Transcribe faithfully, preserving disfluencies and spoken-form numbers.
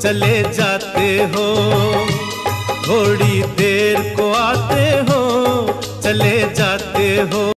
चले जाते हो, थोड़ी देर को आते हो चले जाते हो।